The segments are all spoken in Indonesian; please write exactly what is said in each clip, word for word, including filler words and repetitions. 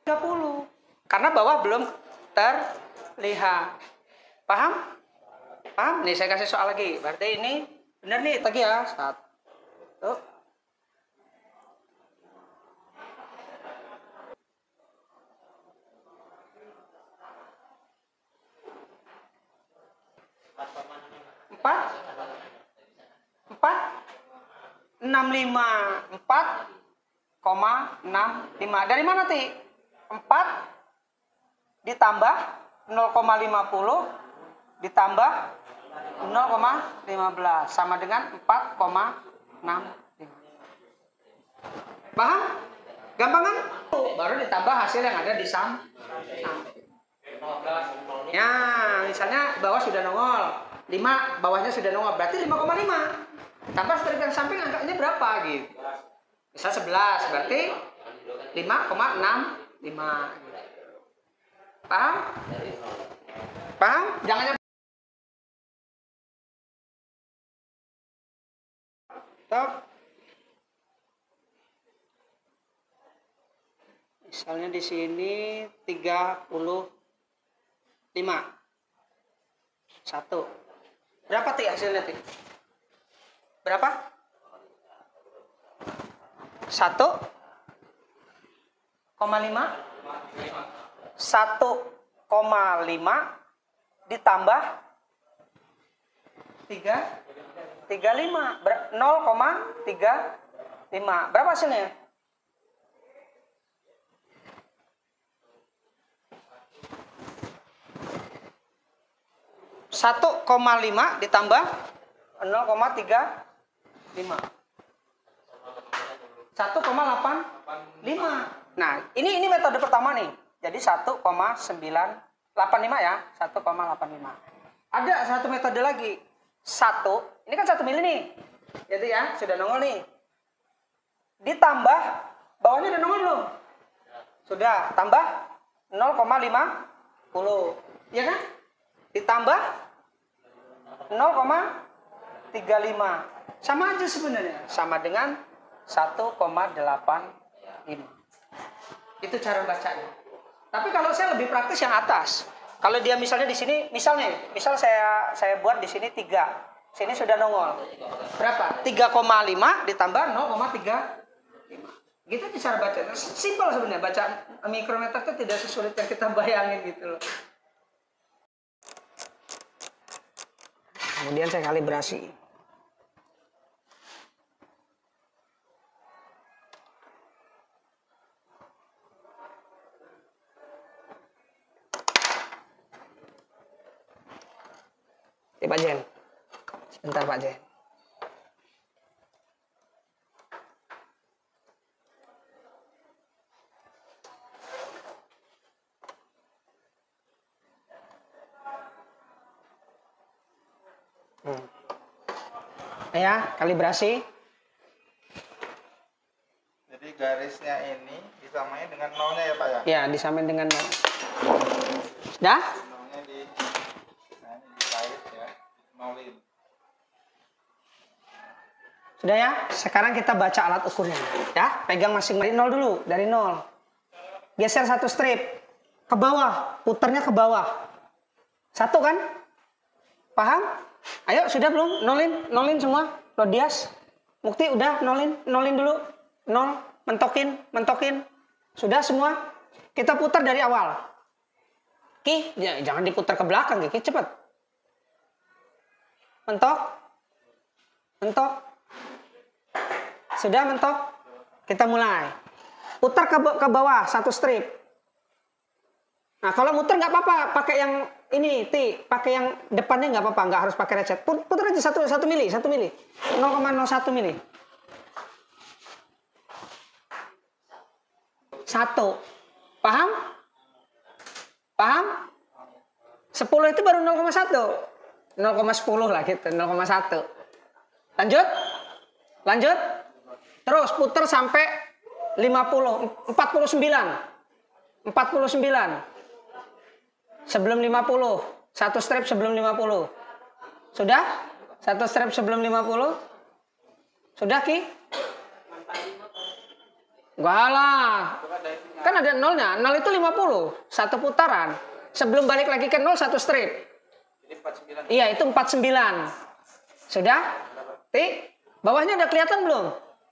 tiga puluh. Karena bawah belum terlihat. Paham? Paham? Nih saya kasih soal lagi. Berarti ini benar nih lagi ya. Satu. Empat. Empat. Enam lima. Empat. Koma enam lima. Dari mana Ti? Empat ditambah nol koma lima puluh ditambah nol koma lima belas sama dengan empat koma enam lima. Paham? Gampang kan? Baru ditambah hasil yang ada di samping. Ya, misalnya bawah sudah nongol, lima bawahnya sudah nongol, berarti lima koma lima. Tambah strip yang samping angkanya berapa gitu. Misal sebelas, berarti lima koma enam lima. Paham? Paham? Jangan stop. Misalnya di sini tiga puluh lima. Satu. Berapa Ti hasilnya Ti? Berapa? Satu koma lima. Satu koma lima ditambah tiga tiga lima nol koma tiga lima. Berapa hasilnya? Satu koma lima ditambah nol koma tiga lima. Satu koma delapan lima. Nah, ini ini metode pertama nih. Jadi satu koma sembilan delapan lima ya, satu koma delapan lima. Ada satu metode lagi. Satu, ini kan satu mili nih. Jadi ya, sudah nongol nih. Ditambah, bawahnya udah nongol belum? Sudah, tambah nol koma lima puluh. Ya kan? Ditambah nol koma tiga lima. Sama aja sebenarnya. Sama dengan satu koma delapan lima. Itu cara bacanya. Tapi kalau saya lebih praktis yang atas. Kalau dia misalnya di sini, misalnya, misal saya saya buat di sini tiga. Sini sudah nongol. Berapa? tiga koma lima ditambah nol koma tiga lima. Gitu aja cara bacanya. Simpel sebenarnya. Baca mikrometer itu tidak sesulit yang kita bayangin gitu loh. Kemudian saya kalibrasi. Eh, Pak Jen, sebentar Pak Jen. Hmm. Ya, kalibrasi. Jadi garisnya ini disamain dengan nolnya ya Pak ya? Ya, disamain dengan nol. Sudah? Nolnya di, nah ini dikait ya, nolin. Sudah ya? Sekarang kita baca alat ukurnya. Ya, pegang masing-masing dari nol dulu, dari nol. Geser satu strip ke bawah, putarnya ke bawah. Satu kan? Paham? Ayo, sudah belum? Nolin, nolin semua. Rodias, Mukti udah nolin, nolin dulu. Nol, mentokin, mentokin. Sudah semua? Kita putar dari awal. Ki, jangan diputar ke belakang, Ki, cepat. Mentok. Mentok. Sudah mentok? Kita mulai. Putar ke, ke bawah, satu strip. Nah, kalau muter nggak apa-apa, pakai yang ini, Ti, pakai yang depannya nggak apa-apa, nggak harus pakai recet. Putar aja satu satu mili, satu mili, nol koma nol satu mili. Satu, paham? Paham? Sepuluh itu baru nol koma satu, nol koma sepuluh lah gitu, nol koma satu. Lanjut, lanjut, terus putar sampai lima puluh, empat puluh sembilan, empat puluh sembilan. Sebelum lima puluh, satu strip sebelum lima puluh. Sudah? Satu strip sebelum lima puluh. Sudah, Ki? Enggak lah. Kan ada nolnya. Nol itu lima puluh. Satu putaran. Sebelum balik lagi ke nol, satu strip. Jadi empat puluh sembilan. Iya, itu empat puluh sembilan. Sudah? Tik. Bawahnya udah kelihatan belum?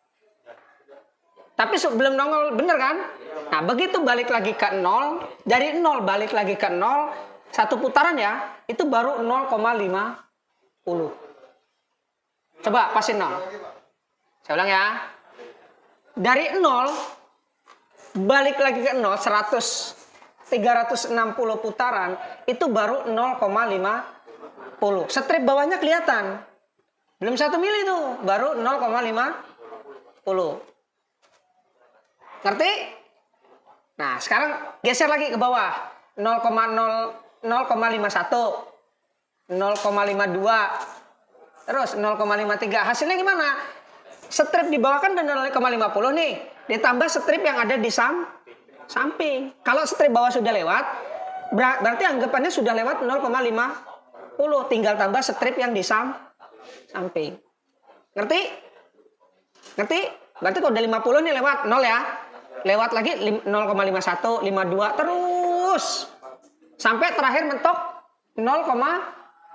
Tapi sebelum nongol, bener kan? Nah, begitu balik lagi ke nol, dari nol balik lagi ke nol, satu putaran ya, itu baru nol koma lima puluh. Coba pasin nol. Saya ulang ya. Dari nol, balik lagi ke nol, seratus, tiga ratus enam puluh putaran, itu baru nol koma lima puluh. Strip bawahnya kelihatan. Belum satu mili tuh, baru nol koma lima puluh. Ngerti? Nah, sekarang geser lagi ke bawah. nol koma nol, nol koma lima satu, nol koma lima dua, terus nol koma lima tiga. Hasilnya gimana? Strip di bawah kan udah nol koma lima puluh nih. Ditambah strip yang ada di sam samping. Kalau strip bawah sudah lewat, ber berarti anggapannya sudah lewat nol koma lima puluh. Tinggal tambah strip yang di sam samping. Ngerti? Ngerti? Berarti kalau udah lima puluh nih lewat nol ya. Lewat lagi nol koma lima satu, lima dua terus sampai terakhir mentok nol koma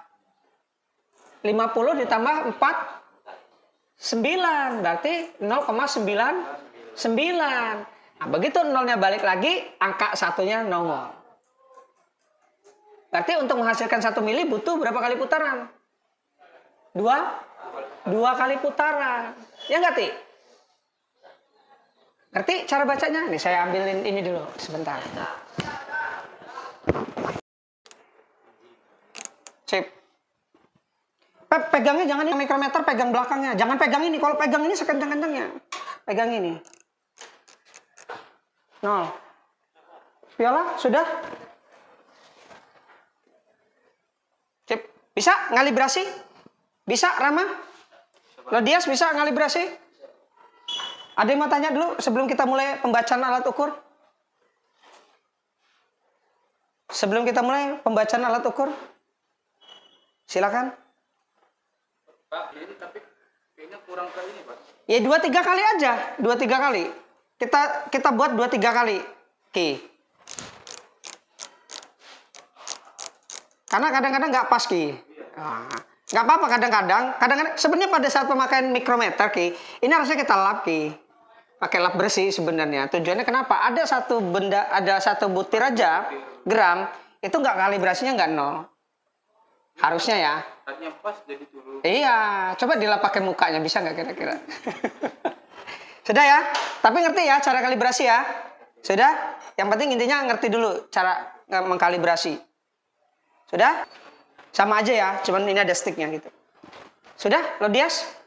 lima puluh ditambah empat puluh sembilan, berarti nol koma sembilan sembilan. Nah, begitu nolnya balik lagi, angka satunya nongol. Berarti untuk menghasilkan satu mili butuh berapa kali putaran? Dua, dua kali putaran. Ya nggak, Ti? Ngerti cara bacanya? Nih saya ambilin ini dulu sebentar. Sip. Pep, pegangnya jangan ini mikrometer, pegang belakangnya. Jangan pegang ini. Kalau pegang ini sekencang-kencangnya. Pegang ini. Nol. Viola, sudah? Sip. Bisa ngalibrasi? Bisa, Rama? Lodias bisa ngalibrasi? Ada yang mau tanya dulu sebelum kita mulai pembacaan alat ukur? Sebelum kita mulai pembacaan alat ukur? Silakan. Pak, ini tapi kayaknya kurang ke ini, Pak. Ya dua tiga kali aja, dua tiga kali. Kita kita buat dua tiga kali. Oke. Karena kadang-kadang nggak pas Ki. Nah, nggak apa-apa kadang-kadang. Kadang-kadang sebenarnya pada saat pemakaian mikrometer Ki, ini harusnya kita lap Ki. Pakai lap bersih sebenarnya. Tujuannya kenapa? Ada satu benda, ada satu butir aja gram itu nggak kalibrasinya nggak nol. Harusnya ya. Tadinya pas jadi turun. Iya, coba dilap pakai mukanya bisa nggak kira-kira? Sudah ya? Tapi ngerti ya cara kalibrasi ya? Sudah? Yang penting intinya ngerti dulu cara mengkalibrasi. Sudah? Sama aja ya, cuman ini ada sticknya gitu. Sudah, Lodias?